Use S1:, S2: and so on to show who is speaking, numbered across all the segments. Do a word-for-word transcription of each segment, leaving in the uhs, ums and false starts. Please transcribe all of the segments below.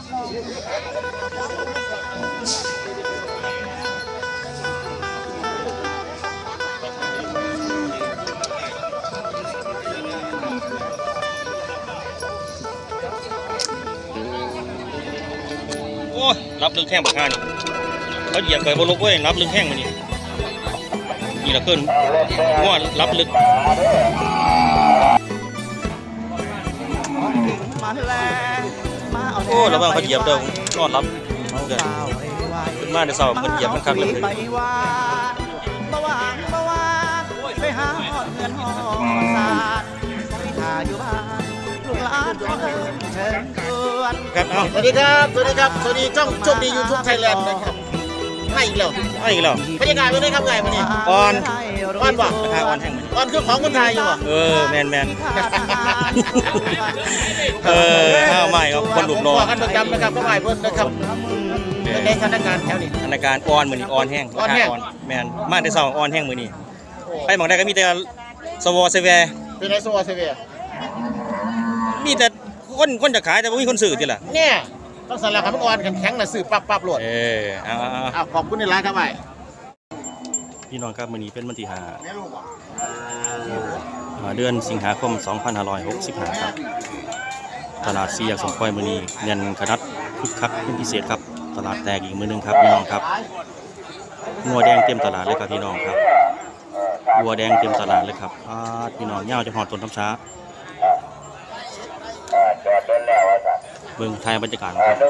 S1: โอ้ยรับลึกแห้งบักฮานี่เขาเหยียบเกิดบนลกเว้ยรับลึกแห้งมานี่นี่ละขึ้นง้อรับลึกโอ้ระวังเขาเหยียบเด้อนอนรับเอาเกินขึ้นมาในเสาเขาเหยียบมันคักเลยไปหาหอดเงินหอดสารไปหาอยู่บ้านลูกหลานขอเดินเชิญชวนครับเอา
S2: สวัสดีครับสวัสดีครับสวัสดีช่องโชคดียูทูบไทยแลนด์นะครับไม่อีกแล้ว
S1: ไม่อีกแล้ว
S2: บรรยากาศเป็นไงครับไงวันนี้
S1: ออน
S2: ออนบ่
S1: ราคาออนแห้งมัน
S2: ออนคือของคนไทยอยู่บ่
S1: เออแมนแมนเออข้าวใหม่ครับคนหลุดรอ
S2: กันประจำนะครับก็ไหวเพิ่นนะครับในสถานการณ์แถวนี้
S1: สถานการณ์ออนมือนี่ออนแห้งราคาออนแมนมาแต่เช้าออนแห้งมือนี่ไปหมองได้ก็มีแต่สวอเซเว
S2: เป็นไรสวอเซเว
S1: มีแต่คนคนจะขายแต่ไม่มีคนซื้อทีละ
S2: เนี่ยต้องสั่งแล้วครับมันอ่อนแข็งๆนะซื้อปั๊บปั๊บโหลด
S1: เออเอา
S2: เอาขอบคุณในร้านครับไป
S1: พี่น้องครับมื้อนี้เป็นวันที่ห้าเดือนสิงหาคมสองพันห้าร้อยหกสิบห้าครับตลาดสี่แยกสมควรมื้อนี้เงินขนาดคึกคักเป็นพิเศษครับตลาดแตกอีกมื้อนึงครับพี่น้องครับงัวแดงเต็มตลาดเลยครับพี่น้องครับวัวแดงเต็มตลาดเลยครับพี่น้องย่าจะหอดต้นน้ำช้าเมืองไทยบรรยากาศครับ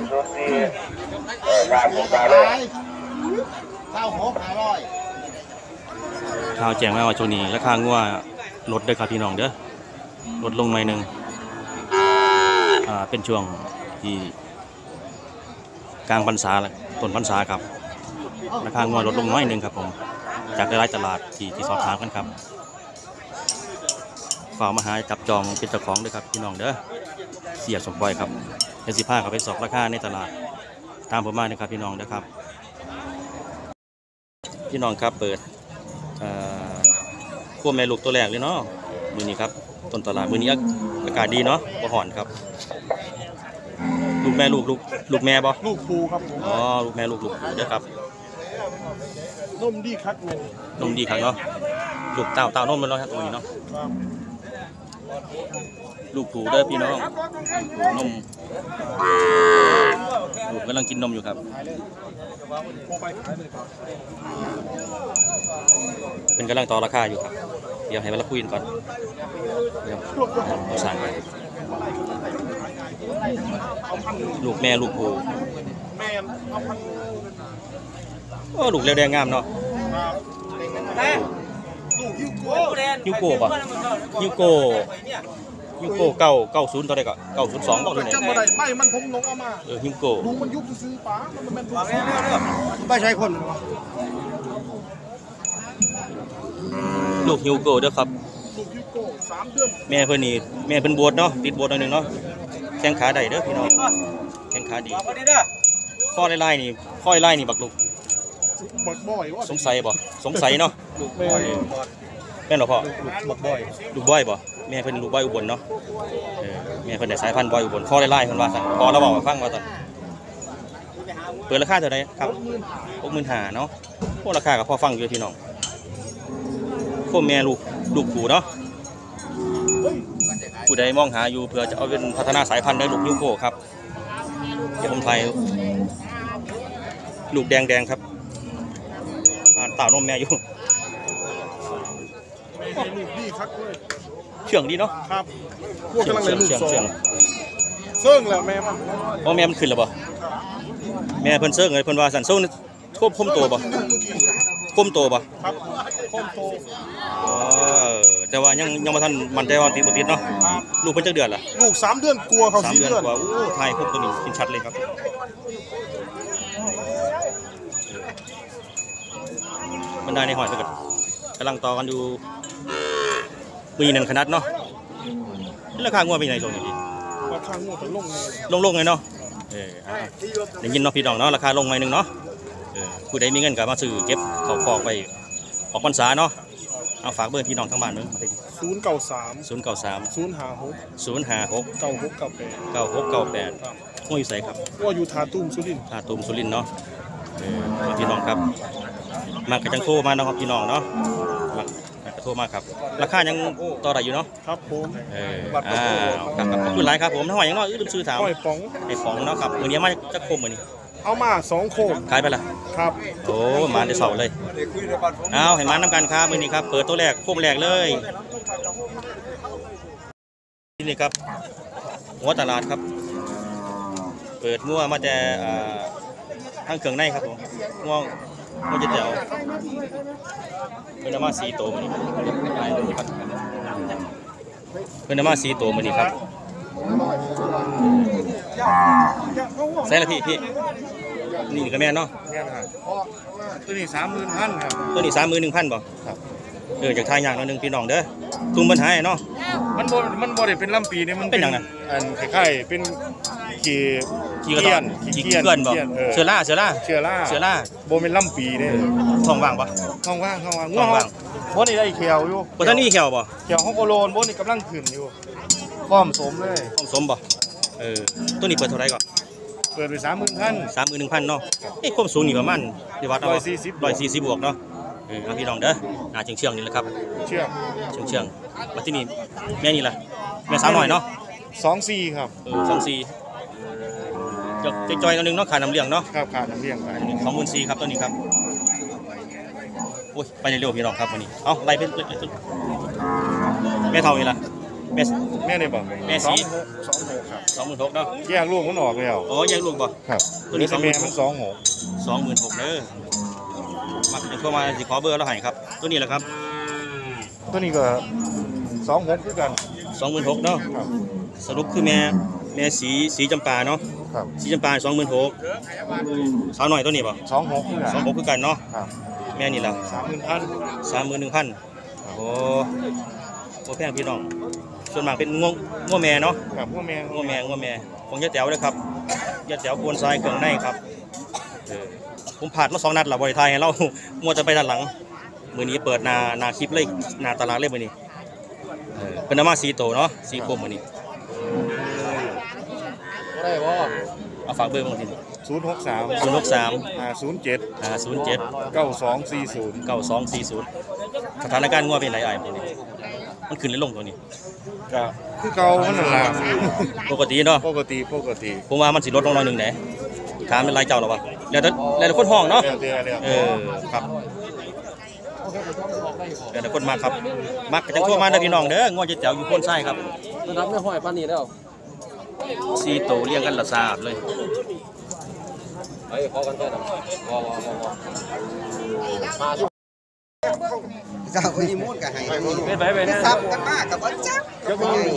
S1: ข่าวแจ้งมาว่าช่วงนี้ราคางัวลดด้วยครับพี่น้องเด้อลดลงหน่อยหนึ่งอ่าเป็นช่วงที่กลางพรรษาต้นพรรษาครับราคางัวลดลงน้อยหนึ่งครับผมจากหลายตลาดที่ที่สอบถามกันครับฝากมาหาจับจองเป็นเจ้าของด้วยครับพี่น้องเด้อเสียสมบ่อยครับเอสิผ้าเขาไปสอบราคาในตลาดตามผมมานะครับพี่น้องนะครับพี่น้องครับเปิดขั้วแม่ลูกตัวแรกเลยเนาะมือนี้ครับต้นตลาดมือนี้อากาศดีเนาะบ่ห่อนครับลูกแม่ลูกลูกลูกแม่บ่
S2: ลูกภูครับ
S1: อ๋อลูกแม่ลูกลูกภูเด้อครับ
S2: นมดีครับ
S1: นมดีครับเนาะลูกเต่าเต่านมมันเนาะครับตรงนี้เนาะลูกผูเด้อพี่น้องนมลูกกำลังกินนมอยู่ครับเป็นกำลังต่อราคาอยู่ครับเดี๋ยวให้เราคุยกันก่อนเดี๋ยวเราสั่งไปลูกแม่ลูกผูโอ้ลูกเร็วแดงงามเนาะยูโก้ป่ะยูโก้ยูโก้เก้าเก้าศูนย์ตัวใดก็เก้าศูนย์สองบอกเลยเนี่ย
S2: จำมาได้ไม่มันผมลงเอามา
S1: เออยูโก้
S2: ลุงมันยุบซื้อป๋ามันเป็นถูกไม่ใช่คน
S1: ลูกยูโก้เด้อครับ
S2: ลูกยูโก้สามเดือน
S1: แม่เพื่อนนี่แม่เป็นบวชเนาะติดบวชหน่อยนึงเนาะแข้งขาได้เด้อพี่น้องแข้งขาดีข้อไล่ๆนี่ข้อไล่ๆนี่บักลูกสงสัยบ่สงสัยเนาะลูกบ่อยแม่นหรอพ่อลูกบ่อยลูกบ่อยบ่แม่เพิ่นลูกบ่อยอุบลเนาะเออแม่เพิ่นได้สายพันธุ์บ่อยอุบลข้อไล่ๆเพิ่นว่าซั่นพอเราบอกฟังว่าซั่นเปิดราคาเท่าไหร่ครับ หกหมื่นห้าพัน เนาะพวกราคาก็พอฟังอยู่พี่น้องโคแม่ลูกลูกผู้เนาะผู้ใดมองหาอยู่เพื่อจะเอาเป็นพัฒนาสายพันธุ์ได้ลูกยูโก้ครับเดี๋ยวผมถ่ายลูกแดงๆครับเต่านมแม่อยู่เชื่องดีเนาะ
S2: ครับพวกกำลังเลยลูกสอง
S1: เสื่
S2: องแล้วแม่มัน
S1: อ๋อแม่มันขึ้นแล้วบ่แม่เพิ่นเสื่องเลยเพิ่นว่าสั่นเสื่องควบคุมตัวบ่คุมตัวบ่
S2: ครับคุมตัว
S1: แต่ว่ายังยังมาทันมันใจว่าติดบ่ติดเนาะลูกเพิ่นจักเดือนล่ะ
S2: ลูกสามเดือนกลัวเขาสี่
S1: เดือนกว่าโอ้ถ่ายครบตัวนี้กินชัดเลยครับบรรดาในหอยเพิ่นกำลังต่อกันอยู่ปีนึงขนาดเนาะราคางัวเป็นไงช่วงนี้พี่
S2: ราคางัวจะลง
S1: ลงลงไงเนาะเออได้ยินเนาะพี่น้องเนาะราคาลงหน่อยนึงเนาะเออผู้ใดมีเงินก็มาซื้อเก็บเขาคอกไปออกพรรษาเนาะเอาฝากเบอร์พี่น้องทั้งบ้านเนาะ
S2: ศูนย์เก้าสาม
S1: ศูนย์เก้าสาม
S2: ศูนย์ห้าหก
S1: ศูนย์ห้าหก
S2: เก้าหกเก้าแปด
S1: เก้าหกเก้าแปดงัวอยู่ไสครับ
S3: ว่าอยู่ทาตุ้มสุรินทร์
S1: ตาตูมสุรินทร์เนาะเออพี่น้องครับมากกระจังโทรมาเนาะครับพี่น้องเนาะมากกระโทรมาครับราคายังต่อได้อยู่เนาะ
S3: ครับผม
S1: เอออ่าครับครับขอบคุณหลายครับผมทั้งหมดยังน้อยลืมซื้อถาม
S3: ห้อยป๋อง
S1: ไอ้ของเนาะครับมื้อนี้มาจะคมมื้อนี้
S3: เอามาสองโคม
S1: ขายไปละ
S3: ครับ
S1: โอ้มาได้เสาเลยเอาให้มานำกันครับมื้อนี้ครับเปิดตัวแรกโคมแรกเลยนี่ครับหัวตลาดครับเปิดงัวมาแต่อ่าทางเครื่องในครับผมงัวงัวจะแจ๋วเป็นอามาสีโตมื้อนี้ครับเป็นอามาสีโตมื้อนี้ครับใส่ละพี่พี่นี่ก็แม่นเนาะ
S3: แม่นครับตัวนี้สามหมื่นพันครับ
S1: ตัวนี้สามหมื่นหนึ่งพันบ่
S3: ครับ
S1: เออจากทายอย่างละหนึ่งพี่น้องเด้อตุ้มปัญหาเนาะ
S3: มันบ่มันบ่ได้เป็นลำปีเนี่ยมัน
S1: เป็นหยังน่ะ
S3: อันคล้ายๆเป็นขี้
S1: ขี้กระดอน
S3: ขี้
S1: ขี้
S3: เกียน
S1: เกลื่อนบ่
S3: ขี้เออ
S1: เชื้อราเชื้อรา
S3: เชื้อรา
S1: เชื้อรา
S3: บ่เป็นลำปีเนี่ย
S1: ท้องว่างบ่
S3: ท้องว่างท้องว่าง
S1: ท้องว่าง
S3: บ่นี่ได้เขียวอยู่
S1: บ่ทันมีแขวบ่
S3: เขียวของโกโลนบ่นี่กำลังขึ้นอยู่พร้อมสมเลย
S1: ผสมบ่เออตัวนี้เปิดเท่าไหร่ก่อน
S3: เปิดไปสามหมื่นพัน
S1: สามหมื่นหนึ่งพันเนาะเอ้ยความสูงนี่ประมาณที่วัดเอา
S3: ร้อยสี่สิบ
S1: ร้อยสี่สิบบวกเนาะเออเอาพี่น้องเด้อหน้าเชื่องๆนี่แหละครับ
S3: เชื่อม
S1: เชื่องๆมาที่นี่แม่นี่ล่ะแม่สาวหน่อยเนาะ
S3: สองสี่ครับ
S1: เออสองสี่จะจะจอยกันนึงเนาะขาน้ำเลี้ยงเนาะ
S3: ครับขาดน้ำเลี้ยงไป
S1: สองหมื่นสี่ครับตัวนี้ครับโอ้ยไปเร็วๆพี่น้องครับวันนี้เอาไล่ไปไปไปแม่เท่านี่ล่ะแม่
S3: แม่ได้บอก
S1: แม่สี
S3: สองหกครับ
S1: สองหมื่นหกเนาะ
S3: แยกลูกมันออกแล้ว
S1: โอ้ยังลูกบ่
S3: ครับ
S1: ตัวนี้
S3: แม่มันสองหก
S1: สองหมื่นหกเด้อมาจะโทรมาสิขอเบอร์แล้วให้ครับ ตัวนี้แหละครับ
S3: ตัวนี้ก็สองหกคือกัน
S1: สองหมื่นหกเนาะ
S3: ครับ
S1: สรุปคือแม่แม่สีสีจำปาเนาะ
S3: ครับ
S1: สีจำปาสองหมื่นหกสาวหน่อยตัวนี้บ่
S3: สองหกคือกัน
S1: สองหกคือกันเนาะ
S3: ครับ
S1: แม่นี่ล่ะ
S3: สามหมื่นพัน
S1: สามหมื่นหนึ่งพันโอ้โหแพงพี่น้องส่วนมากเป็นง่วงง่วงแม่เนาะ
S3: ครับพวกแม่
S1: ง่วงแม่ง่วงแม่ของยะแต๋วเลยครับยะแต๋วโคนทรายเครื่องในครับเออผมผ่านมาสองนัดแล้วบริไทยให้เรา มัวจะไปด้านหลังมือนี้เปิดหนาหนาคลิปเลยหนาตลาดเลยมือนี้เออเป็นอามาสีโตเนาะสีกลมมือนี้
S3: ได้บ่
S1: เอาฝากเบอร์มาที
S3: ศูนย์หกสาม
S1: ศูนย์หกสาม
S3: ห้าศูนย์เจ็ด
S1: ห้าศูนย์เจ็ด
S3: เก้าสองสี่ศูนย์
S1: เก้าสองสี่ศูนย์สถานการณ์ง่วงเป็นไรไอ้ายมือนี้มันขึ้นหรือลงตัวนี้
S3: ก็คือเก่ามันนั่นล่ะ
S1: ปกติเนาะ
S3: ปกติปกติ
S1: ผมว่ามันสิลดลงหน่อยหนึ่งไหนถามเป็นรายเจ้าหรอวะแล้วแต่แล้วแต่คนห้องเนาะ
S3: แล้วแต่แล้ว
S1: เออครับแล้วแต่คนมากครับมักจังทั่วมาเด้อพี่น้องเด้องวดจะแจ๋วอยู่โพ้นไส้ครับ
S4: ระดับไม่ห้อยปานนี้แล้ว
S1: ซีโตเรียงกันละสาบเลย
S4: ไอ้พอกันแค่นั้นวอวอวอวอ
S5: เจ้าไปยี่มุ่นกับไห้
S4: ไปไปนะ
S5: ซับกันมากกับว่าจับ
S4: ยกมือ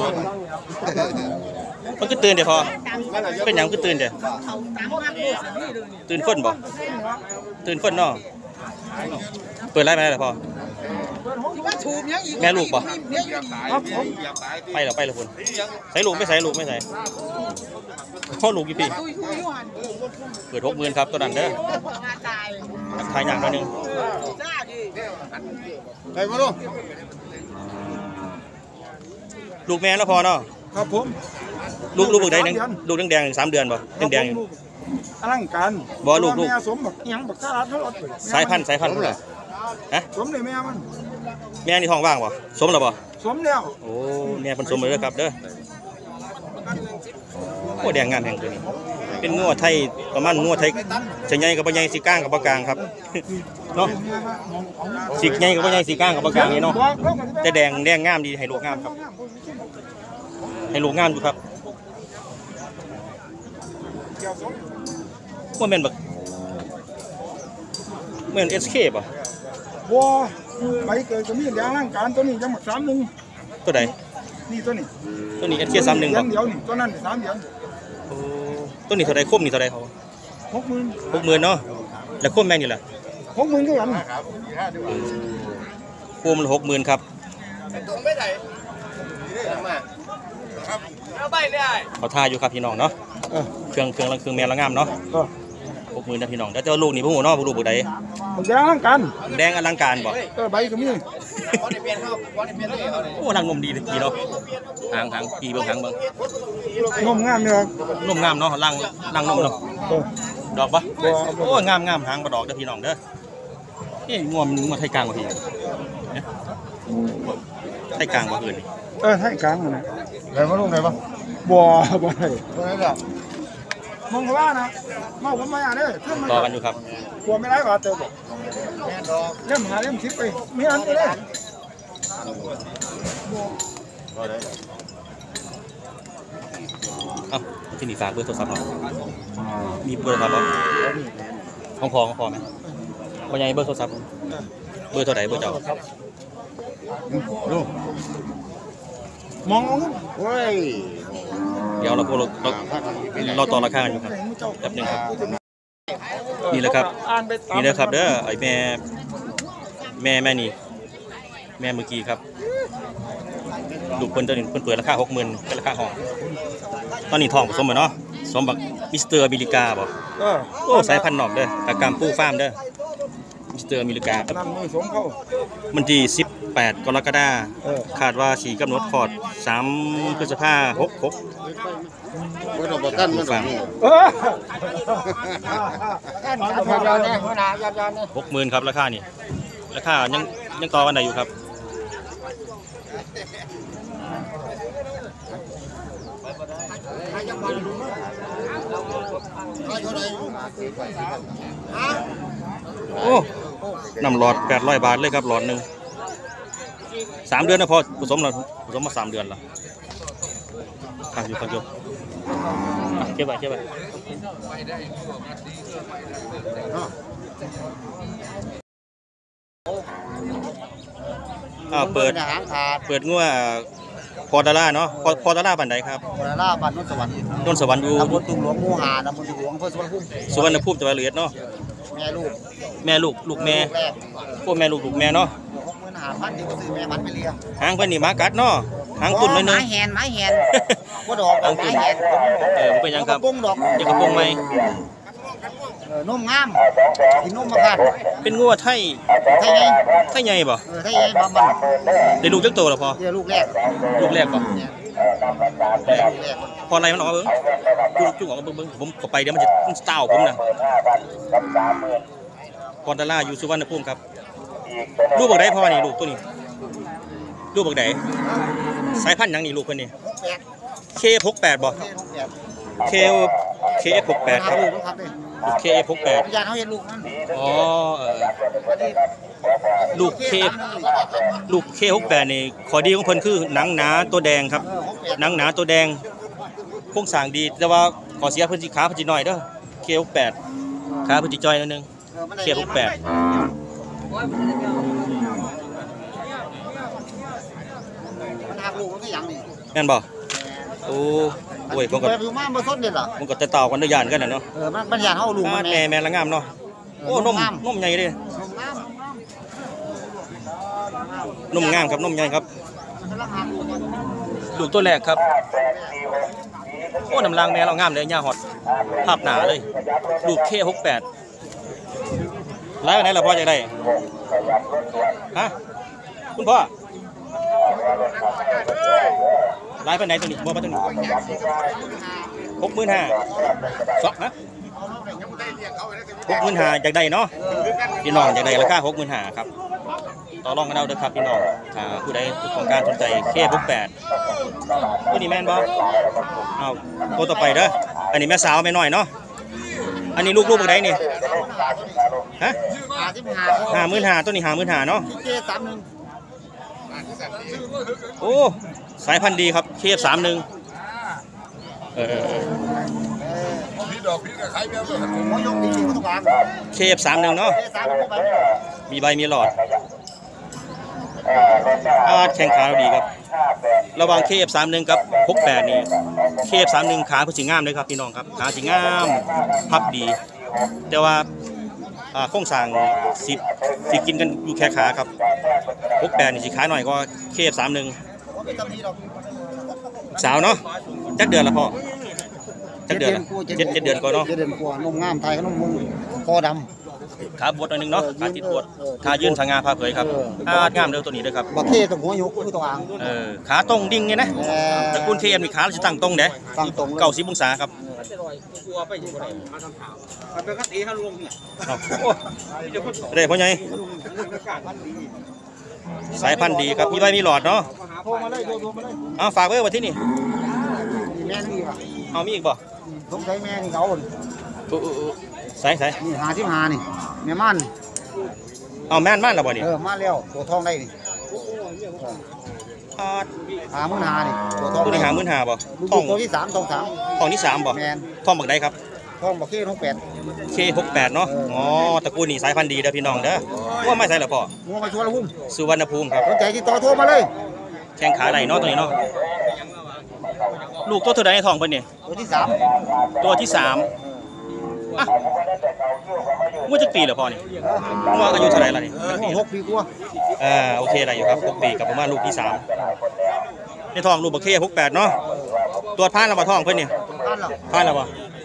S1: มันก็ตื่นเดี๋ยวพอเป็นหยังก็ตื่นเดี๋ยวตื่นคนบ่ตื่นคนเนาะเปิดไล่ไปแล้วพอแม่ลูกบ่ไปแล้วไปแล้วคุณใส่ลูกไม่ใส่ลูกไม่ใส่พ่อลูกกี่ปีเปิดหกหมื่นครับตัวนั้นเด้อทายอย่างหนึ่ง
S3: ไปบ่ลูก
S1: ลูกแม่แล้วพอเนาะ
S3: ครับผม
S1: ลูกลูกลูกใดหนึ่งลูกแดงๆสามเดือนบ่แดง
S3: อลังการ
S1: ๆบ่ลูกลูก
S3: แม่สมบักหยังบักสาดเท่าไหร่
S1: สายพันธุ์สายพันธุ์เหรอฮะ
S3: สมเลยแม่มัน
S1: แม่นี่ท้องว่างบ่สมแล้วบ่
S3: สมแล้ว
S1: โอ้แม่เพิ่นสมเลยเด้อครับเด้อโอ้แดงงามแห่งตัวนี้ เป็นงัวไทยประมาณงัวไทยสิใหญ่กับบ่ใหญ่สิกลางกับบ่กลางครับเนาะสิใหญ่กับบ่ใหญ่สิกลางกับบ่กลางนี่เนาะแต่แดงแดงงามดีให้ลูกงามครับ ให้ลูกงามอยู่ครับว่าแม่นบักแม่น เอส เค ป่ะ
S3: บัวไปเกิดก็มีอย่างร่างการตัวนี้จังหวัดสามหนึ่ง
S1: ตัวใด
S3: นี่ตัวนี้
S1: ตัวนี้ เอส เค สามหนึ่ง
S3: เดื
S1: ป่ะ
S3: อนเดียวนี่ตัวนั้นสามเดือน
S1: โอ้ตัวนี้เท่าใดคมนี่เท่าใดเขา
S3: หกหมื่น
S1: หกหมื่นเนาะแล้วคมแม่งนี่ล่ะ
S3: หกหมื่นก็กัน
S1: คมละหกหมื่นครับเขาท่าอยู่ครับพี่น้องเนาะเครื่องเครื่องละเครื่องแม่ละงามเนาะหกหมื่นนะพี่น้องแล้วเจ้าลูกนี่พวกหัวเนาะพวกลูกพวกใด
S3: มันอย่างร่างการ
S1: แดงอลังการบ่
S3: เออใบก็มี
S1: โอ้นางนมดีเลยดีเนาะหางหางปีเบิ่งหางเบิ่ง
S3: นมงามเนี่ย
S1: นมงามเนาะล่างล่างนมเนาะ
S3: เออ
S1: ดอกปะโอ้งามงามหางบ่ดอกเด้อพี่น้องเด้อนี่งวมงวไทยกลางบ่พี่ไทยกลางบ่อื่น
S3: เออให้กลางนะ
S2: ไหนมาลูกไหนบ้าง
S3: บัวบัวไหน
S2: ตัวไหนล่ะ
S3: มองว่านะเมาผมมาอ่ะเด้อขึ้นมา
S1: ต่อกันอยู่ครับ
S3: กลัวไม่ได้บาดเจ็บบอก
S2: แม่ดอก
S3: เล่มหาเล่มสิบไปมีอันก็ได้
S2: ตัวไหน
S1: เอ้าที่นี่ฝากเบอร์โทรศัพท์เนาะมีเบอร์โทรศัพท์บ่ของพอของพอไหมพ่อใหญ่เบอร์โทรศัพท์เบอร์เท่าไหร่เบอร์เจ้า
S2: ลูก
S3: มองเอาเงิน
S2: เฮ้ย
S1: เดี๋ยวเราเราเราเราต่อราคากันอยู่ครับแป๊บนึงครับนี่แหละครับ
S3: อ่านไปตาม
S1: นี่นะครับเด้อไอ้แม่แม่แม่นี่แม่เมื่อกี้ครับลูกเพิ่นตัวนี้เพิ่นเปิดราคาหกหมื่นเป็นราคาห้องตอนนี้ทองผสมบ่เนาะสมบักมิสเตอร์อเมริกาบ่
S3: เออ
S1: โอ้สายพันธุ์นอกเด้อกากามปูฟาร์มเด้อมิสเตอร์อเมริกาครับ
S3: นั่นมือสมเขา
S1: วันที่สิบแปดกรกฎาคม
S3: เออ
S1: คาดว่าสีกำหนดคลอดสามพฤษภาหกหก
S2: ไม่ต้องประกันไม่ต้องนี่
S3: เออ
S2: พยานเนี่ยหัวหน้ายานยานเนี่ย
S1: หกหมื่นครับราคานี่ราคายังยังต่อกันได้อยู่ครับโอ้นำหลอดแปดร้อยบาทเลยครับหลอดหนึ่งสามเดือนนะพอผสมแล้วผสมมาสามเดือนแล้วฟังอยู่ฟังอยู่อ่ะเก็บไว้เก็บไว้อ่าเปิด
S2: หางขาด
S1: เปิดงัวพอดาร่าเนาะพอพอดาร่าบันไดครับ
S2: โบราณบ้านนนท์สวรรค์
S1: ต้นสวรรค์อยู่
S2: ตำบลตุงหลวงหมู่หาตำบลตุงหลวงอำเภอสุวรรณภูมิ
S1: สุวรรณภูมิจังหวัดร้อยเอ็ดเนาะ
S2: แม่ลูก
S1: แม่ลูกลูกแม่
S2: ลูกแรก
S1: พวกแม่ลูกลูกแม่เนาะ
S2: หกหมื่นห้าพันที่ซื้อแม่มันไปเลี้ยง
S1: หางเพิ่นนี่หมากัดเนาะหางตุ่นหน่อยหนึง
S2: ไม้แหนไม้แหนก็ดอกดอกไม้แหน
S1: เออบ่เป็นหยังครับ
S2: ปุ้งดอก
S1: อยากกระโปรงไหม
S2: เออนุ่มงามกินนุ่มมาคัด
S1: เป็นงัวไทย
S2: ไทยไง
S1: ไทยใหญ่บ่
S2: เออไทยไงบ้ามัน
S1: ได้ลูกจักโตแล้วพอ
S2: เดี๋ยวลูกแรก
S1: ลูกแรกบ่
S2: เนี่ย
S1: แรก
S2: ลูกแรก
S1: พออะไรมันออกมาเบิ่งจุกจุกออกมาเบิ่งเบิ่งผมเข้าไปเดี๋ยวมันจะมันสาวผมน่ะพอดาร่าอยู่สุวรรณภูมิครับลูกบักใดพอนี่ลูกตัวนี้ลูกบักใดสายพันธุ์หยังนี่ลูกเพิ่นนี่
S2: แปด
S1: เค หกแปดบ่
S2: เท่ลูกแปด
S1: เค เค หกแปดครับ
S2: ลูกต้องครับเลย
S1: เค หกแปด
S2: ยานเขาเห็นลูกมัน
S1: อ๋อเออลูกเคลูกเค หกแปดนี่ข้อดีของเพิ่นคือหนังหนาตัวแดงครับ
S2: เออหกแปด
S1: หนังหนาตัวแดงโครงสร้างดีแต่ว่าขอเสียเพิ่นสิขาเพิ่นสิน้อยเด้อเค หกแปดขาเพิ่นสิจ้อยนิดนึง
S2: ออมันได้
S1: เค หกแปด
S2: มันหักลูกมันก็ยังนี่
S1: แม่นบ่โอ้โอ้ยผมก็
S2: เปิดอยู่มาบ่สนเด็ดหรอ
S1: ผมก็จะเต่ากันเด้อย่านกันน่ะเนาะ
S2: เออมันมันยานเขาเอาลูกมัน
S1: แม่แม่ละงามเนาะโอ้นมนมใหญ่เด้
S2: นมงาม
S1: นมงามครับนมใหญ่ครับ
S2: มันกำลังหักลูกมัน
S1: ลูกตัวแรกครับโอ้น้ำลางแม่เรางามเลยหญ้าฮอดภาพหนาเลยลูกเค หกแปดไล่ไปไหนล่ะพ่อจะได้ฮะคุณพ่อไล่ไปไหนตัวนี้บ่มาตัวนี้หกหมื่นห้าสองฮะหกหมื่นห้าอยากได้เนาะพี่น้องอยากได้ราคาหกหมื่นห้าครับต่อรองกันเอาเด้อครับพี่น้องถ้าผู้ใดต้องการสนใจเค หกแปดตัวนี้แม่นบ่เอาตัวต่อไปเด้ออันนี้แม่สาวแม่น้อยเนาะอันนี้ลูกลูกบักใดนี่ฮะ
S2: หาที่หา
S1: ห้าหมื่นห้าตัวนี้ห้าหมื่นห้าเนาะ
S2: เจสามหนึ่ง
S1: โอ้สายพันธุ์ดีครับเคฟสามหนึ่งเออ
S2: ผมว่ายกดีๆมันต้องวาง
S1: เคฟสามหนึ่งเนาะ
S2: เจสามหนึ่งไป
S1: มีใบมีหลอดอาแข่งขาเราดีครับ ระหว่างเคฟสามหนึ่งกับหกแปดนี่เคฟสามหนึ่งขาเพิ่นสิงามเลยครับพี่น้องครับขาสิงามพับดี แต่ว่าอ่าโครงสร้างสิสิกินกันอยู่แค่ขาครับหกแปดนี่สิขาหน่อยก็เคฟสามหนึ่ง
S2: ผมไม่ตำหนิหรอก
S1: สาวเนาะจักเดือนละพ่อจักเดือนละเจ็ดเจ็ดเดือนก่อนเนาะ
S2: เจ็ดเดือนกว่านมงามไทยขนมมุงคอด
S1: ขาบวชหน่อยหนึงเนาะขาติดบวชขายืนสง่าพาเผยครับอางามเด้อตัวนี้เด้อครับ
S2: บักเข้ตรงหัวยุกคือตรงอ่าง
S1: เออขาตรงดิ่งเนี่ยนะตระกูลเคเอ็มนี่ขาสิตั้งตรงเด้
S2: ตั้งตรง
S1: เก้าสิบองศาครับ
S5: มันเป็นกติให้ลงเนี่ย
S1: ได้พ่อใหญ่สายพันธุ์ดีครับมีใบมีหลอดเนาะ
S2: โทรมาเลยโทรมาเลย
S1: เอาฝากไว้ว่าที่นี่
S2: แม่นี่ว่ะ
S1: เอามีอีกบ่
S2: สงสัยแม่นี่เขา
S1: ใส่ใส่
S2: นี่หาที่หานี่แม่มัน
S1: เอาแม่นม่านแล้วบ่นี่
S2: เออมาแล้วตัวทองได้นี่
S1: อ่า
S2: หามื่นหานี่ตัวทอง
S1: ตัวนี้หามื่นหาบ่
S2: ลูก
S1: ทอง
S2: ตัวที่สามทองสาม
S1: ทองที่สามบ่
S2: แมน
S1: ทองบักใดครับ
S2: ทองบักเข้ทองแปด
S1: เคหกแปดเนาะอ๋อตระกูลนี่สายพันธุ์ดีเด้อพี่น้องเด้อว่าไม่ใส่หรอพ่อ
S2: งัวมาชวนละพุ่ม
S1: สุวรรณภูมิครับ
S2: สนใจที่ต่อโทรมาเลย
S1: แข้งขาไหนเนาะตัวนี้เนาะลูกตัวเท่าใดในทองเพิ่นนี่
S2: ตัวที่สาม
S1: ตัวที่สามอ่ะงวดจักปีเหรอพ่อนี่งวดอายุเท่าไหร่ล่ะนี่
S2: หกปีกว่า
S1: อ่าโอเคได้อยู่ครับหกปีกับประมาณลูกที่สามในทองลูกบักเคหกแปดเนาะตรวจผ่านแล้วบ่ทองเพิ่นนี่
S2: พันหรอ
S1: ผ่านแล้วบ่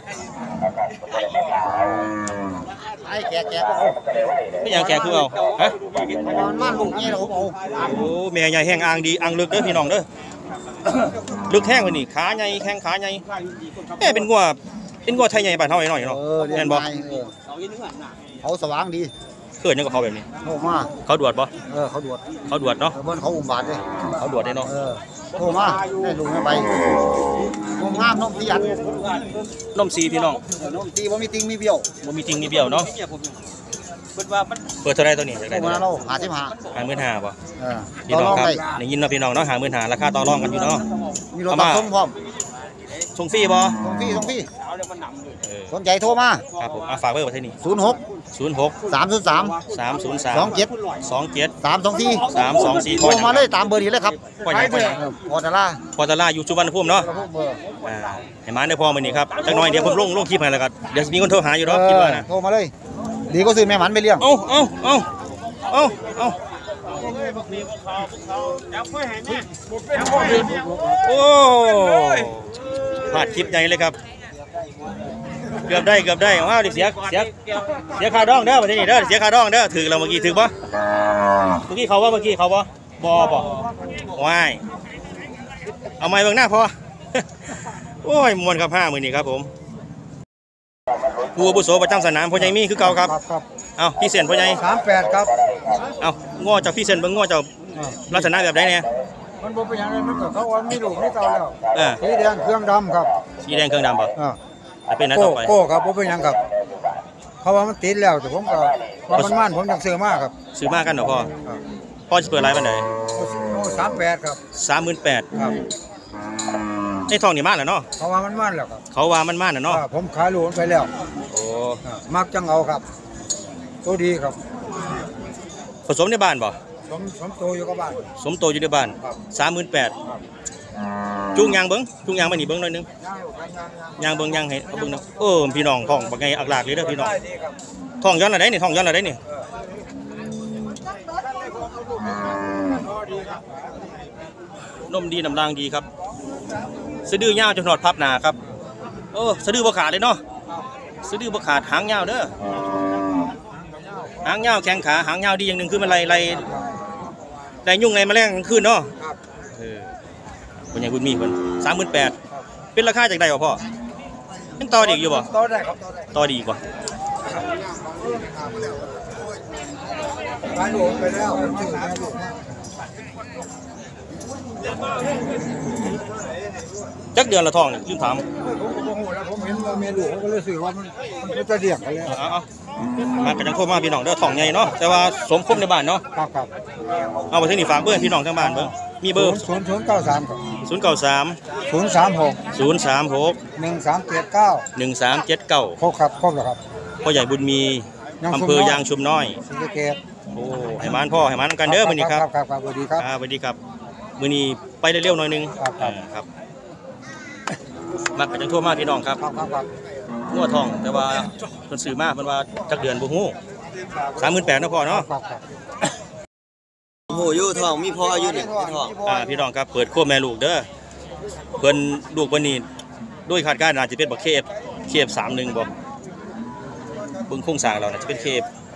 S2: ไอ้แก่แก่ก็เอา
S1: ไม่อยากแก่คือเอาฮะ
S2: มันมันลูกนี่เราเอา
S1: โอ้แม่ใหญ่แห้งอ่างดีอ่างลึกเด้อพี่น้องเด้อ ลึกแห้งเพิ่นนี่ขาใหญ่แข้งขาใหญ่แม่เป็นงัวเป็นงัวไทยใหญ่บ้านเฮาหน่อยๆเนาะ
S2: เออเรีย
S1: แม่
S2: น
S1: นบ่
S2: ไงเออเขาสว่างดี
S1: เกิดยังกับเขาแบบนี้
S2: โทรมา
S1: เขาดวดบ่
S2: เออเขาดวด
S1: เขาดวดเนาะ
S2: เออเบิ้ลเขาอุ้มบาดเลย
S1: เขาดวดได้เนาะ
S2: เออโทรมาได้ลุงไม่ไปนมงามนมตีอัน
S1: นมซีพี่น้อง
S2: นมตีว่ามีติงมีเบี้ยว
S1: บ่มีจริงมีเบี้ยวเนาะเปิดเท่าไหร่ตัวนี้อยาก
S2: โทร
S1: ได้
S2: มา
S1: เท่าไหร่
S2: เราหาสิบหา
S1: ห้าหมื่นห้าบ่
S2: เออ
S1: พี่
S2: ต่อ
S1: น้อง
S2: รอง
S1: ครับ
S2: ได้
S1: ได้ยินเนาะพี่น้องเนาะห้าหมื่นห้าราคาต่อรองกันอยู่เนาะ
S2: มีรถตัดส่งพร้อม
S1: ส่งฟรีบ่
S2: ส่งฟรีส่งฟรี
S1: เออ
S2: สนใจโทรมา
S1: ครับผมอ่ะฝากไว้ว่าที่นี่
S2: ศูนย์หก
S1: ศูนย์หก
S2: สามศูนย์สาม
S1: สามศูนย์สาม
S2: สองเจ็ด
S1: สองเจ็ด
S2: สามสองสี่
S1: สามสองสี่
S2: โทรมาเลยตามเบอร์นี้เลยครับ
S1: พ่อใหญ่พ่อใหญ่
S2: เออพอตะล่า
S1: พอตลาอยู่สุวรรณภูมิเนาะ
S2: กระพุ้เบอร์
S1: อ่าให้มาได้พอมื้อนี้ครับจักหน่อยเดี๋ยวผมลงลงคลิปให้แล้วก็เดี๋ยวมีคนโทรหาอยู่เนาะคิดว่านะ
S2: โทรมาเลย ดีก็ซื้อแม่หมันไปเลี้ยง
S1: เอ้าเอ้าเอ้าเอ้าเอ้าโอ้พลาดคลิปใหญ่เลยครับ เกือบได้เกือบได้ว้าวดิเสียเสียเสียค่าดองเด้อประเทศนี้เด้อเสียค่าดองเด้อถือเราเมื่อกี้ถือปะเมื่อกี้เขาว่าเมื่อกี้เขาปะบอปะว้ายเอาไม้เบื้องหน้าพอ โอ้ยมวนครับห้ามือนี้ครับผมผู้อาวุโสประจำสนามพ่อใหญ่มีคือเก่าครับ
S2: ครับ
S1: เอาพี่เซนพ่อใหญ่
S2: สามแปดครับ
S1: เอาง้อจากพี่เซนเบิ่งง้อจากลักษณะแบบไหนเนี่ย
S3: มันบ่เป็นหยังไงมันก็เขาว่ามีลูกมีเต้าแล้ว
S1: เออ
S3: สีแดงเครื่องดำครับ
S1: สีแดงเครื่องดำป่ะ
S3: อ่า
S1: จะเป็นไหน
S3: โก้
S1: ต่อไป
S3: โก้ครับบ่เป็นหยังครับเพราะว่ามันติดแล้วแต่ผมก็ว่ามันมันผมอยากซื้อมากครับ
S1: ซื้อมากกันเหรอพ่อพ่อจะเปิดไลฟ์วันไหน
S3: สามแปดครับ
S1: สามหมื่นแปด
S3: ครับ
S1: ในทองนี่มากแล้วเนาะ
S3: เพราะว่ามันมันแล้วครับ
S1: เขาว่ามันมากนะเนาะ
S3: อ่าผมขายลูกมันไปแล้ว
S1: โอ้
S3: อ่ามักจังเอาครับตัวดีครับ
S1: ผสมในบ้านบ่
S3: สมสมโตอยู่กับบ้าน
S1: สมโตอยู่ในบ้านสามหมื่นแปดจุงยางเบิ้งจุงยางมาหนีเบิ้งหน่อยหนึงยางเบิ้งยางให้เอาเบิ้งเนาะเออพี่น้องท้องบักไงอักหลากเลยเด้อพี่น้องท้องย้อนอะไรนี่ท้องย้อนอะไรนี่นมดีน้ำรางดีครับสะดือยาวจนหนอดพับหนาครับเออสะดือบ่ขาดเลยเนาะสะดือบ่ขาดหางยาวเด้อหางยาวแข้งขาหางยาวดีอย่างหนึ่งคือมันไล่ไล่ไล่ยุ่งไล่แมลงกลางคืนเนาะเออคนใหญ่บุญมีคนสามหมื่นแปดเป็นราคาจากใดวะพ่อยังต่อดีอีกอยู่บ่
S3: ต่อได้ครับต่อได้
S1: ต่อดีอีกว่า
S3: ขายลูกมันไปแล้วผมซื้อแม่ลูกมา
S1: จักเดือนละทองนี่ลืมถาม
S3: ผมก็บ่ฮู้แล้วผมเห็นว่าแม่ลูกผมก็เลยซื้อว่ามันมันจะเรียกกันแล้ว
S1: เอาเอามากันจังโทรมาพี่น้องเด้อทองใหญ่เนาะแต่ว่าสมคมในบ้านเนาะ
S3: ครับครับ
S1: เอาไปที่นี่ฝากเบอร์พี่น้องทั้งบ้านเบิ่งมีเบอร์
S3: ศูนย์ศูนย์เก้าสามครับ
S1: ศูนย์เก้าสาม
S3: ศูนย์สามหก
S1: ศูนย์สามหก
S3: หนึ่งสามเจ็ดเก้า
S1: หนึ่งสามเจ็ดเก้า
S3: ครบครับครบแล้วครับ
S1: พ่อใหญ่บุญมี
S3: ยางชุมน้อย
S1: อำเภอยางชุมน้อย
S3: ศรีสะเกษ
S1: โอ้ให้มานพ่อให้มานกันเด้อมื้อนี้ครับ
S3: ครับครับสวัสดีครับ
S1: อ่าสวัสดีครับมื้อนี้ไปได้เร็วหน่อยนึง
S3: ครับครับ
S1: เออครับมักกันจังโทรมาพี่น้องครับ
S3: ครับครับครับ
S1: งัวทองแต่ว่าเพิ่นซื้อมาเพิ่นว่าจักเดือนบ่ฮู้ สามหมื่นแปดเนาะพ่อเนาะ
S3: ครับครับ
S5: โอ้ยู่ทองมีพออยู่เนี่ยทอง
S1: อ่าพี่น้องครับเปิดโคมแม่ลูกเด้อเพิ่นลูกเพิ่นนี่ด้วยคาดการณ์น่าจะเป็นบักเคฟเคฟสามสิบบ่เบิ่งโครงสร้างเราน่าจะเป็นเคฟ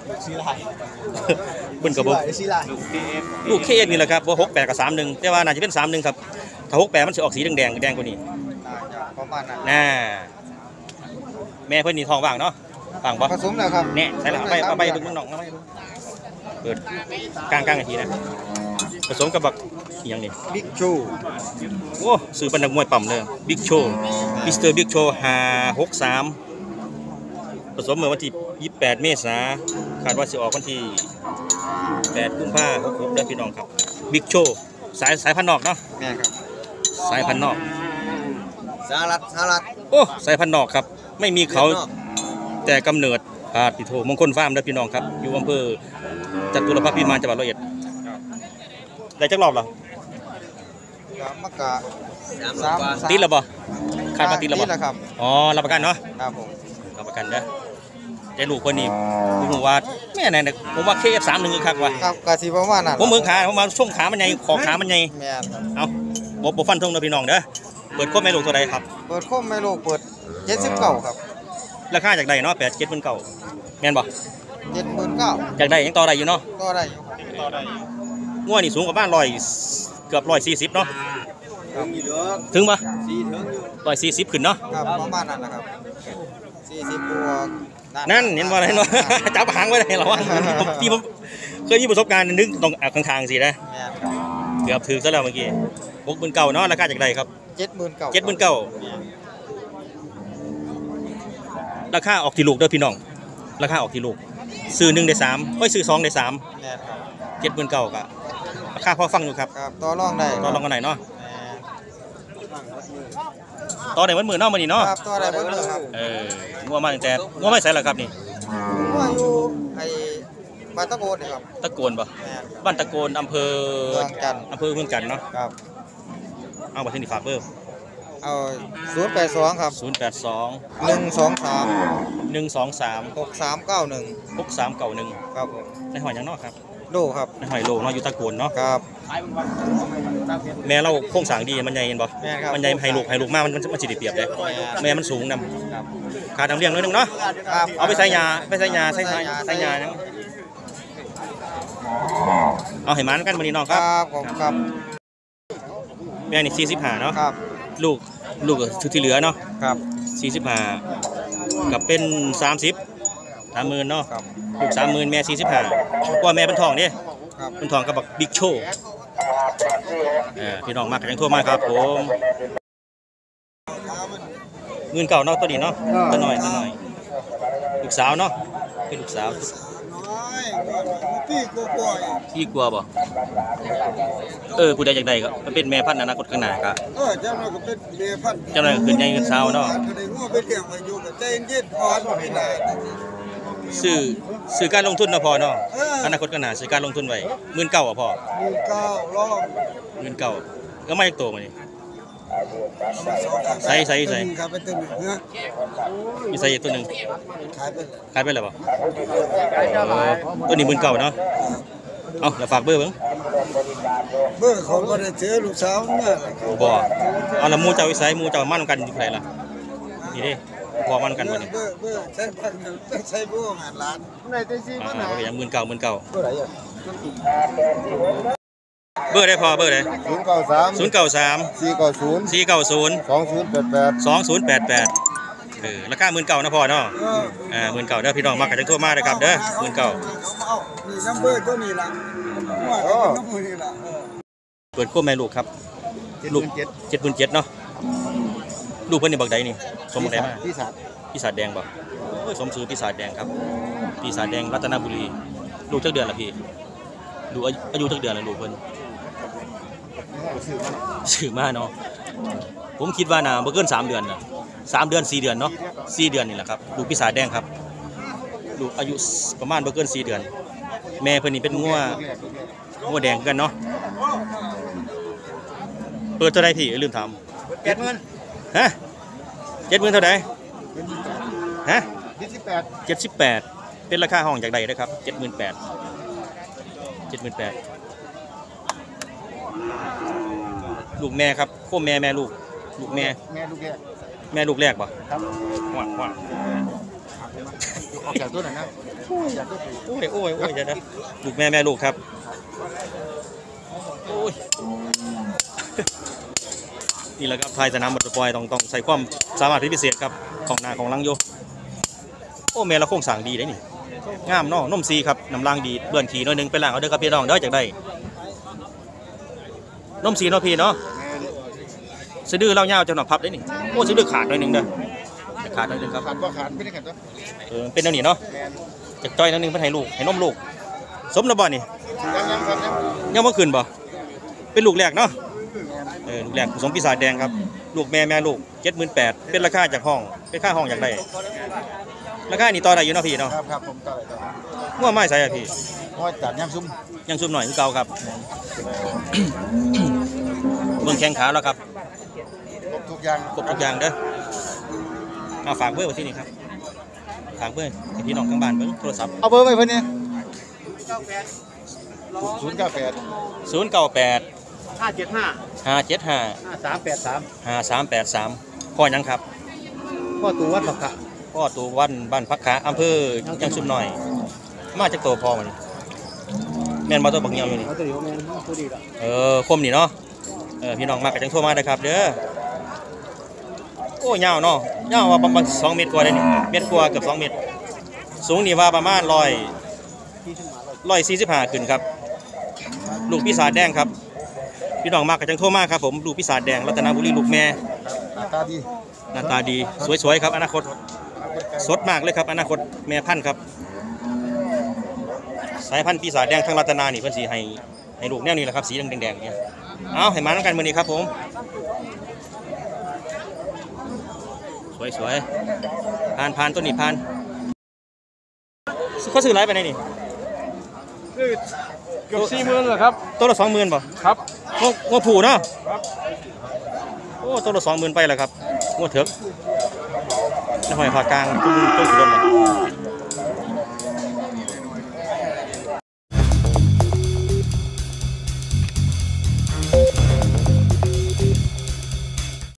S2: สีลาย
S1: เพิ่นก็บ่
S2: สีลาย
S1: ลูกเคเอสนี่แหละครับบ่หกแปดกับสามหนึ่งแต่ว่าน่าจะเป็นสามหนึ่งครับถ้าหกแปดมันสิออกสีแดงๆแดงกว่านี้
S3: ประมาณนั้น
S1: น่าแม่เพิ่นนี่ท้องว่างเนาะว่างบ่
S3: ผสมแล้วครับ
S1: แน่ใช่แล้วเอาไปเอาไปเบิ่งน้องเอาไปเปิดกลางๆอีกทีนะผสมกับบักอีหยังนี่
S3: บิ๊กโช
S1: โอ้ซื้อเป็นนักมวยปั๊มเลยบิ๊กโชว์มิสเตอร์บิ๊กโชว์ห้าหกสามผสมเมื่อวันที่ยี่สิบแปดเมษายนคาดว่าจะออกวันที่แปดกุมภาพันธ์หกหกได้พี่น้องครับบิ๊กโชว์สายสายพันธุ์นอกเนาะ
S3: แม่ครับ
S1: สายพันธุ์นอก
S5: สหรัฐสหรัฐ
S1: โอ้สายพันธุ์นอกครับไม่มีเขาแต่กำเนิดอาติโทมงคลฟาร์มได้พี่น้องครับอยู่อำเภอจตุรพักษ์พิมานจังหวัดร้อยเอ็ดได้จักรอบเหรอ
S3: กับมะกะ
S5: สามร้อยกว่า
S1: ติดแล้วบ่คาดว่าติดแล้วบ่
S3: แล้วครับ
S1: อ๋อรับประกันเนาะ
S3: ครับผม
S1: รับประกันเด้อแต่ลูกคนนี้ผมว่าแม่ไหนเนี่ยผมว่า เค เอฟ สามหนึ่งคือคักว่ะ
S3: ครับกะสิประมาณนั้น
S1: ผมเมืองขาผมมาช่วงขามันใหญ่ขอขามันใหญ่
S3: แม่นครับ
S1: เอาบ่บ่ฟันธงเด้อพี่น้องเด้อเปิดโคตรแม่ลูกตัวใดครับ
S3: เปิดโคมไม่โลกเปิดเจ็ดสิบเก้าครับ
S1: ราคาจากใดเนาะแปดเจ็ดหมื่นเก้าแม่นบ่
S3: เจ็ดหมื่นเก้า
S1: จากใดยังต่อได้อยู่เนาะ
S3: ก็ได้อยู่
S2: ต่อได้
S1: งัวนี่สูงกว่าบ้านร้อยเกือบร้อยสี่สิบเนาะ
S5: มีเหลือ
S1: ถึงปะ
S5: สี่ถึงอยู่
S1: ร้อยสี่สิบขึ้นเนาะ
S3: ครับประมาณนั้นนะครับสี่สิบบวก
S1: นั่นเห็นบ่เห็นบ่ จับหางไว้ได้เหรอวะผมที่ผมเคยมีประสบการณ์นึงตรงอ่ะข้างๆสินะ
S3: แม่นครับ
S1: เกือบถึงซะแล้วเมื่อกี้หกหมื่นเก้าเนาะราคาจากใดครับ
S3: เจ็ดหมื่นเก้า
S1: เจ็ดหมื่นเก้าราคาออกที่ลูกเด้อพี่น้องราคาออกที่ลูกซื้อหนึ่งได้สามเอ้ยซื้อสองได้สาม
S3: แม่นครับ
S1: เจ็ดหมื่นเก้าก็ราคาพอฟังอยู่ครับ
S3: ครับต่อรองได้
S1: ต่อรองกันไหนเนาะ
S3: แม่น
S1: ต่อได้วันหมื่นเนาะมื้อนี้เนาะ
S3: ครับต่อได้เบิดเลยครับ
S1: เอองัวมาตั้งแต่งัวไม่ใส่หรอครับนี่
S3: ว่าอยู่ไอ้บ้านตะโกนนี่ครับ
S1: ตะโกนบ่
S3: แม่นครับ
S1: บ้านตะโกนอำเภอ
S3: เมืองจันทร์
S1: อำเภอเมืองจันทน์เนาะ
S3: ครับ
S1: เอาบัตรที่ฝากเบอร์
S3: เอาศูนย์แปดสองครับ
S1: ศูนย์แปดสอง
S3: หนึ่งสองสาม
S1: หนึ่งสองสาม
S3: หกสามเก้าหนึ่ง
S1: หกสามเก้าหนึ่ง
S3: ครับผม
S1: ในหอยยังนอกครับ
S3: โดครับ
S1: ในหอยโลเนาะอยู่ตะโกนเนาะ
S3: ครับ
S1: แม่เราโครงสร้างดีมันใหญ่เห็นบ่
S3: แม่นครับ
S1: มันใหญ่ให้ลูกให้ลูกมากมันมันมันสิได้เปรียบเด้
S3: แม่น
S1: แม่มันสูงน
S3: ครับ
S1: ำขาดน้ำเลี้ยงน้อยหนึงเนาะ
S3: ครับ
S1: เอาไปใส่ยาไปใส่ยาใส่ยาใส่ยานังเอาให้มันกันมื้อนี้น้อง
S3: ค
S1: ค
S3: รั
S1: รั
S3: บบ ผมครับ
S1: แม่นี่สี่สิบห้าเนาะ
S3: ครับ
S1: ลูกลูกก็ที่เหลือเนาะ
S3: ครับ
S1: สี่สิบห้ากับเป็นสามสิบสามหมื่นเนาะ
S3: ครับ
S1: ลูกสามหมื่นแม่สี่สิบห้าว่าแม่เป็นทองเนี่ย
S3: ครับ
S1: เป็นทองกับบักบิ๊กโชว์เออพี่น้องมากกันยังทั่วมากครับผมเงินเก่าเนาะตัวนี้เนาะตัวหน่อยตัวหน่อยลูกสาวเนาะเป็นลูกสาวพี่กลัวบ่เออผู้ใดอยากได้ก็มันเป็นแม่พันธุ์อนาคตข้างหน้าก็
S3: เออเจ้าหน้าก็เป็นเมียพัน
S1: เจ้าหน้าก็ขึ้นใหญ่เงินสาวเนาะ
S3: ก็ได้งัวไปเลี้ยงมาอยู่กับใจเย็นอ่อนไม่นาน
S1: ซื้อซื้อการลงทุนเนาะพอเนาะอนาคตข้างหน้าซื้อการลงทุนไว้หมื่นเก้าอ่ะพอ
S3: มีเก้าล้อม
S1: หมื่นเก้าก็ไม่โตมานี่ใส่ใส่ใส่
S3: ครับเป็นตัวหนึ่งเนื้อ
S1: มีใส่อีกตัวหนึ่ง
S3: ขายไป
S1: ขายไปแล้วป่ะตัวนี้หมื่นเก้าเนาะเอาเดี๋ยวฝากเบอร์เบิ่ง
S3: เบอร์เขาก็ได้เจอลูกสาวเนี่ย
S1: บ่เอาละหมูเจ้าวิสัยหมูเจ้ามั่นกันอยู่ไหนล่ะนี่เด้พอมั่นกันบ่นี่
S3: เบอร์เบอร์ใช้พันใช้บัวงานร้านในเตซี
S1: อ่า
S3: มันหา
S1: ๆก็อย่างหมื่นเก้าหมื่นเก้า
S3: เบอร์ไหนอ่ะ
S1: เบอร์ได้พอเบอร์ได้
S3: ศูนย์เก้าสาม
S1: ศูนย์เก้าสาม
S3: สี่เก้าศูนย์
S1: สี่เก้าศูนย์
S3: สองศูนย์แปดแปด
S1: สองศูนย์แปดแปดเออราคาหมื่นเก้านะพ่อเนาะอ่าหมื่นเก้าเด้อพี่น้องมากกันจังทั่วมาเลยครับเด้อหมื่นเก้า
S3: เอานี่นัมเบอร์ตัวนี้ล่ะว่านัมเบอร์นี่ล่ะ
S1: เปิดโคมแม่ลูกครับลูกเจ็ดหมื่นเจ็ดเนาะลูกเพิ่นนี่บักใดนี่สมบักใดมา
S3: ที่สาม
S1: ปีศาจแดงบ่โอ้ยสมชื่อปีศาจแดงครับปีศาจแดงรัตนบุรีลูกจักเดือนละพี่ลูกอายุอายุจักเดือนละลูกเพิ่นชื่อมาเนาะผมคิดว่าน่าบ่เกินสามเดือนน่ะสามเดือนสี่เดือนเนาะสี่เดือนนี่แหละครับลูกปีศาจแดงครับลูกอายุประมาณบ่เกินสี่เดือน แม่เพิ่นนี่เป็นงัวงัวแดงคือกันเนาะเปิดเท่าใดพี่ลืมถาม
S3: เจ็ดหมื่น
S1: ฮะเจ็ดหมื่นเท่าใดฮะ
S3: ยี่สิบแปด
S1: เจ็ดสิบแปดเป็นราคาห้องจากใดนะครับเจ็ดหมื่นแปดเจ็ดหมื่นแปดลูกแม่ครับโค้แม่แม่ลูกลูกแม่
S3: แม่ลูกแก่
S1: แม่ลูกแรกป่ะ
S3: ครับ
S1: ว้าวว้าว
S2: ออกจากตัวไหนนะจากตัวผู้
S1: โอ้ยโอ้ยโอ้ยเดี๋ยวนะลูกแม่แม่ลูกครับโอ้ยนี่แหละครับทายสนามบัตรปล่อยต้องต้องใส่ความสามารถพิเศษครับของหน้าของหลังโยโอ้แม่ละโค้งสร้างดีได้นี่งามเนาะนมซีครับน้ำลางดีเบื่อนขี่น้อยหนึงไปล้างเอาเด้อครับพี่น้องเด้อจากได้นมซีเนาะพี่เนาะสะดือเล่าเงาจะหนอกพับได้นี่โอ้สะดือขาดหน่อยหนึงเด้อขาดหน่อยหนึงครับ
S2: ขาดบ่ขาดไม่ได้กันตัว
S1: เออเป็นแนวนี้เนาะจากจ้อยนิดนึงเพื่อให้ลูกให้นมลูกสมระบ่นี่
S2: ยังยังครับยัง
S1: ยังเมื่อคืนบ่เป็นลูกแรกเนาะเออลูกแรกผสมปีศาจแดงครับลูกแม่แม่ลูกเจ็ดหมื่นแปดเป็นราคาจากห้องเป็นค่าห้องอย่างไรราคานี่ต่อได้อยู่เนาะพี่เนาะ
S2: ครับครับผมต่อเลยต่อ
S1: ง่วงไม้ใส่อะพี่
S2: เพราะจัดย่ำซุ้ม
S1: ยังซุ่มหน่อยคือเก่าครับ เบิ่งแข้งขาแล้วครับ
S2: ครบทุกอย่าง
S1: ครบทุกอย่างเด้อเอาฝากเบอร์ไว้ที่นี่ครับฝากเบอร์ให้พี่น้องทางบ้านเบิ่งโทรศัพท์
S2: เอาเบอร์ไปเพื่อนเนี่ยศูนย์เก้าแปด
S1: ศูนย์เก้าแปด
S2: ห้าเจ็ดห้า
S1: ห้าเจ็ดห้า
S2: ห้าสามแปดสาม
S1: ห้าสามแปดสามพ่อยังครับ
S2: พ่อตัววัดหรอกค่ะ
S1: พ่อตูวันบ้านพักขาอำเภอยังซุ่มหน่อย มาจากโตพอมันแม่นมาตัวบักเหี่ยวอยู่นี่
S2: เขาจะอยู่แมนผู้ดีละ
S1: เออคมนี่เนาะเออพี่น้องมากกับจังโทรมาได้ครับเด้อโอ้ยาวเนาะยาวว่าประมาณสองเมตรกว่าได้นี่เมตรกว่าเกือบสองเมตรสูงนี่ว่าประมาณร้อยร้อยสี่สิบห้าขึ้นครับลูกปีศาจแดงครับพี่น้องมากกับจังโทรมาครับผมลูกปีศาจแดงรัตนบุรีลูกแม่
S2: หน้าตาดี
S1: หน้าตาดีสวยๆครับอนาคตสดมากเลยครับอนาคตแม่พันธุ์ครับสายพันธุ์ปีศาจแดงทางรัตนานี่เพิ่นสิให้ให้ลูกแนวนี้แหละครับสีแดงๆเนี่ยเอาให้มาน้ำกันมื้อนี้ครับผมสวยๆผ่านผ่านต้นนี้ผ่านเขาซื้อไรไปไหนนี่
S2: เกือบสี่หมื่นเหรอครับ
S1: ต้นละสองหมื่นป่ะ
S2: ครับ
S1: งวงวผูเนาะโอ้ต้นละสองหมื่นไปแล้วครับงวเถกนหอยผากลางต้นต้นสุดเลย